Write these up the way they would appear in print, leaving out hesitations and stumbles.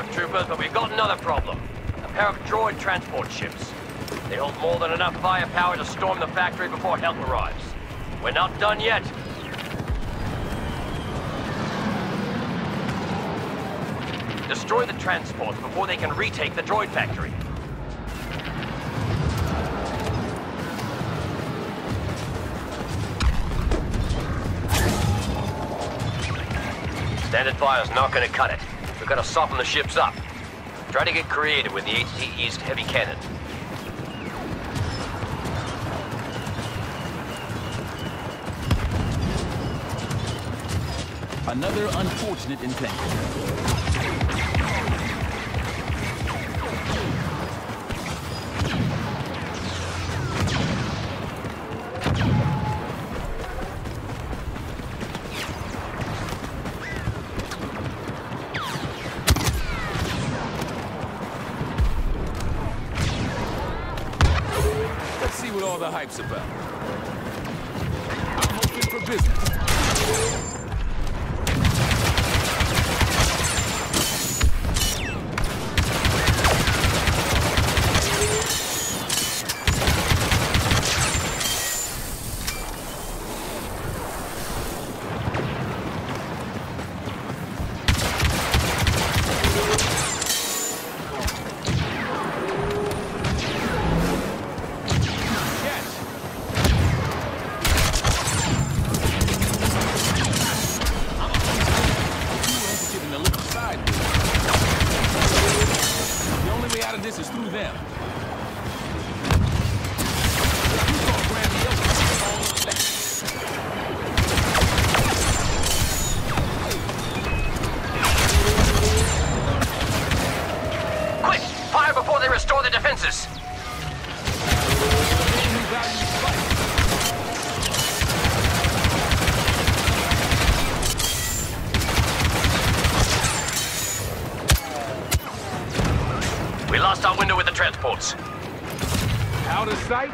work, troopers, but we've got another problem. A pair of droid transport ships. They hold more than enough firepower to storm the factory before help arrives. We're not done yet. Destroy the transports before they can retake the droid factory. Standard fire's not gonna cut it. We've got to soften the ships up. Try to get creative with the HT East heavy cannon. Another unfortunate encounter. Let's see what all the hype's about. I'm hoping for business. This is through them. Quick! Fire before they restore the defenses! We lost our window with the transports. Out of sight?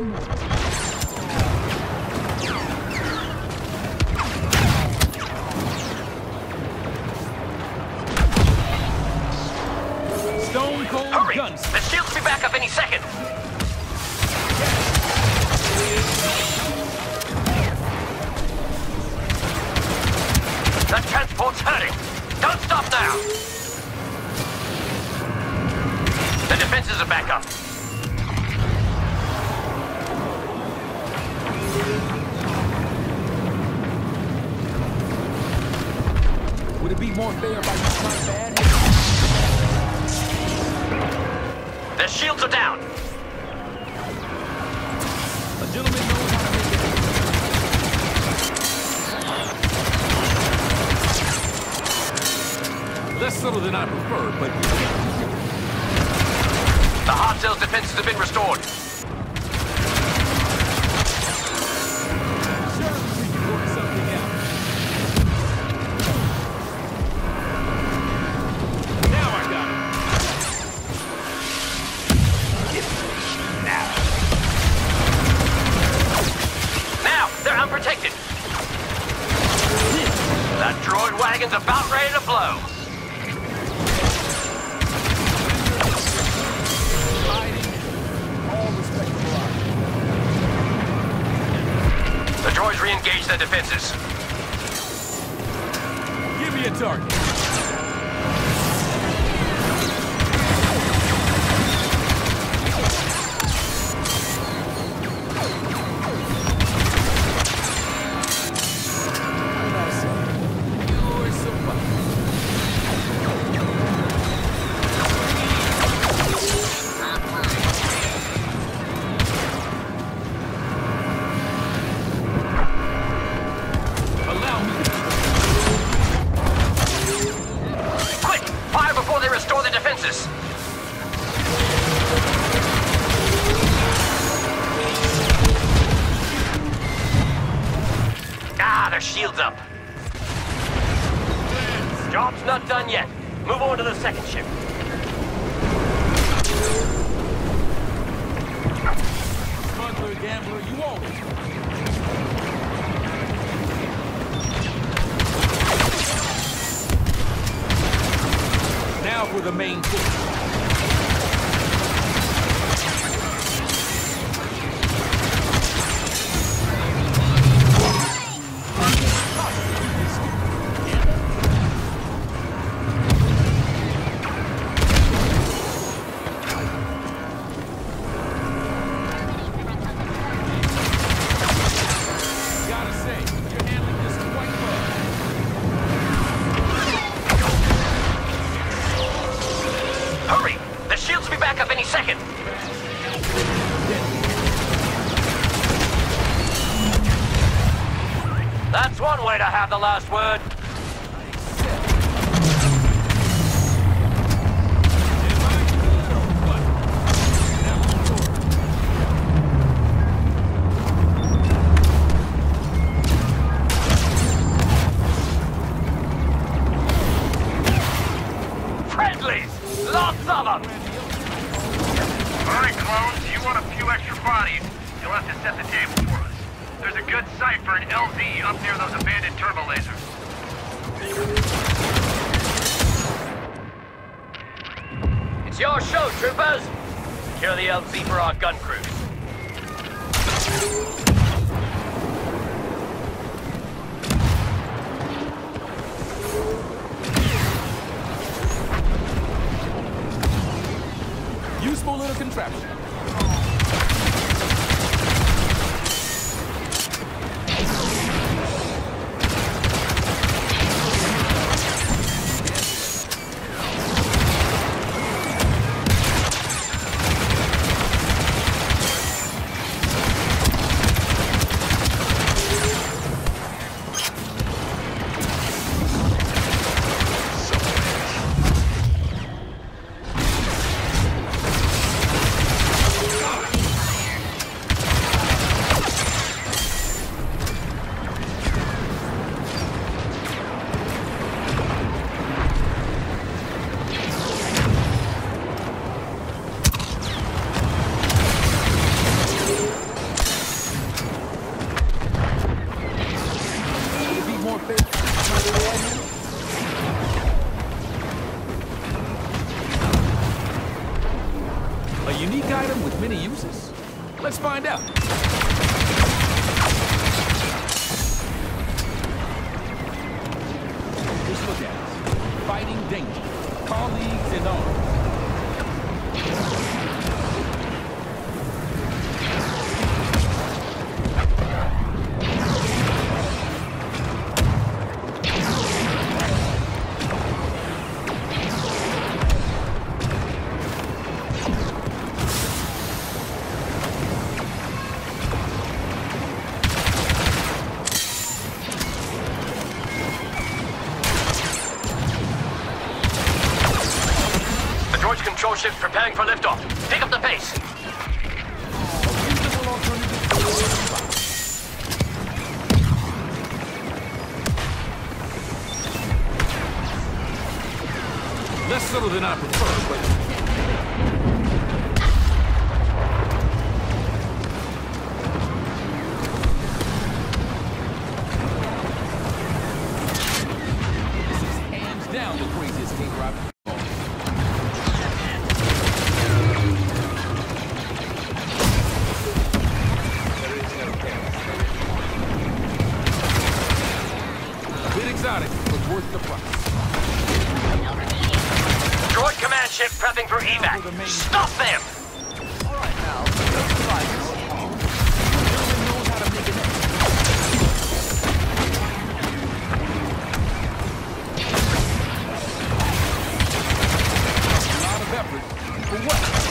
Stone cold Hurry! guns. The shields will be back up any second! That transport's hurting! Don't stop now! The defenses are back up. Would it be more fair if I used my bad? Their shields are down. A gentleman knows how to make it. Less subtle than I prefer, but The hard cell's defenses have been restored. sure we can work something out. Now I got it. Now, they're unprotected. That droid wagon's about ready to blow. The droids re-engage their defenses. Give me a target. You're so fun. Allow me to... Quick! Fire before they restore the defenses. Ah, their shield's up. Job's not done yet. Move on to the second ship. Smuggler, gambler, you always... Now for the main force. That's one way to have the last word. Friendlies! Lots of them! Alright, clones, you want a few extra bodies. You'll have to set the table for us. There's a good site for an LZ up near those abandoned turbo lasers. It's your show, troopers! Secure the LZ for our gun crews. Useful little contraption. A unique item with many uses? Let's find out. Just look at us. Fighting danger. Colleagues in arms. Control ships preparing for liftoff. Pick up the pace. Less subtle than I prefer, but... This is hands down the craziest game I've ever. Exotic, but worth the price. Droid command ship prepping for evac. Stop them! Alright now, let's try this. Everyone knows how to make an exit. A lot of effort. For what?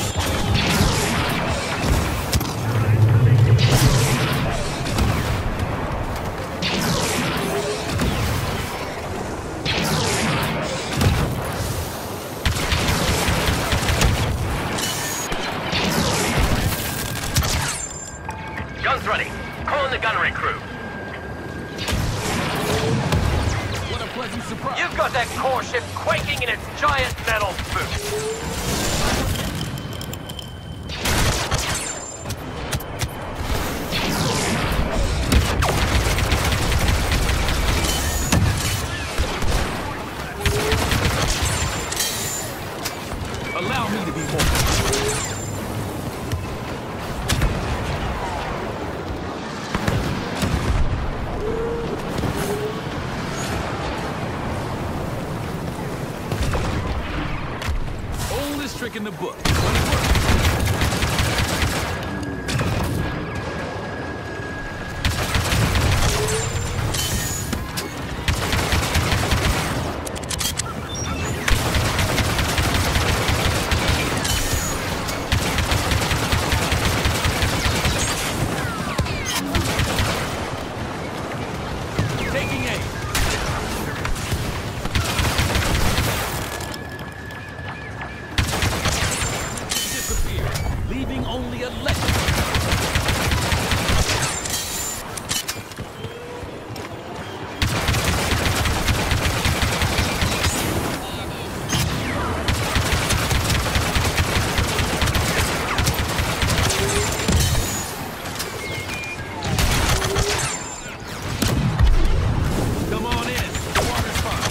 Guns ready. Call in the gunnery crew. What a pleasant surprise. You've got that core ship quaking in its giant metal boots. Allow me to be more. Oldest trick in the book. Leaving only a legend. Come on in. The water's fine.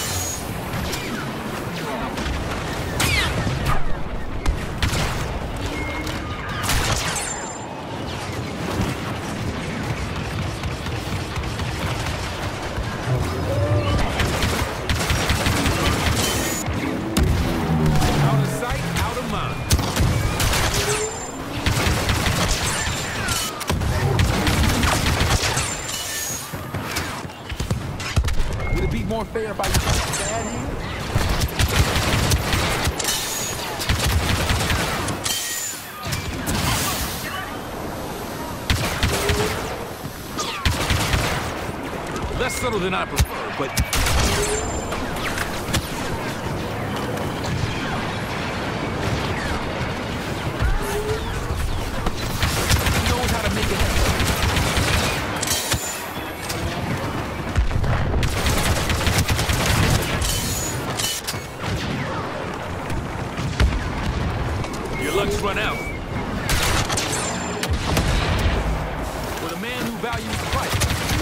Would it be more fair if I used my bad here? Less subtle than I prefer, but... He knows how to make it happen. Your luck's run out. For the man who values fight.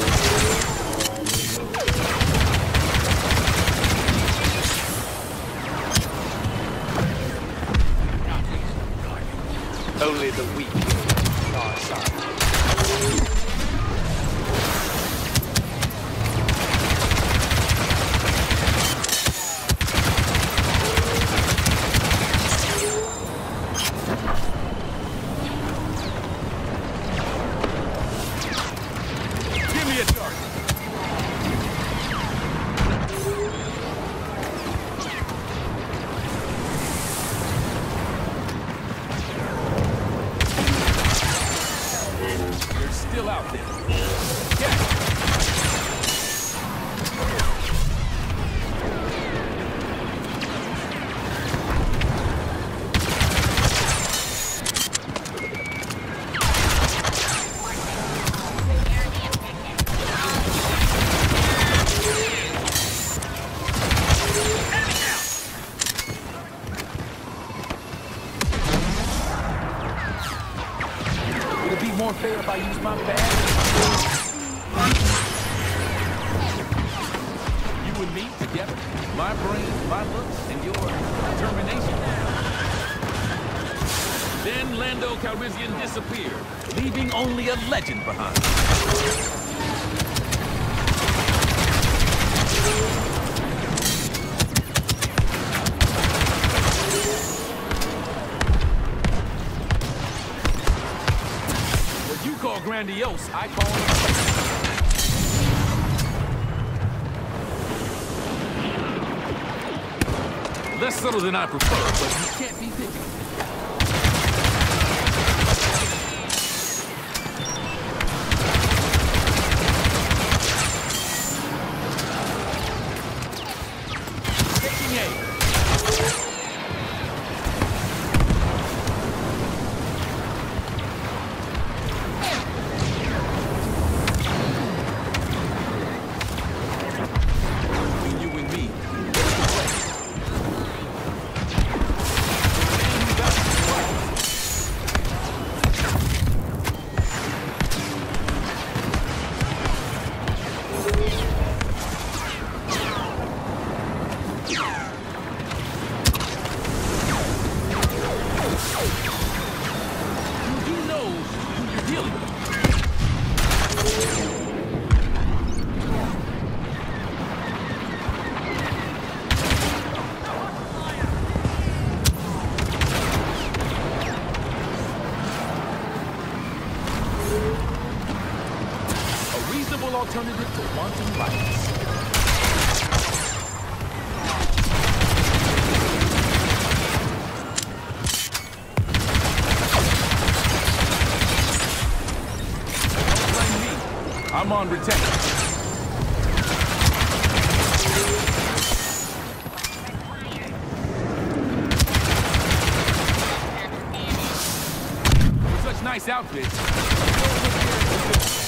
Only the weak are silent. Give me a target. They're still out there. Yeah. Would it be more fair if I used my bag? You and me together? My brain, my looks, and your determination. Then Lando Calrissian disappeared, leaving only a legend behind. What you call grandiose, I call less subtle than I prefer, but you can't be picky. Taking aim. You and me. Man who values alternative to wanton violence. Don't blame me. I'm on retention. Such nice outfits.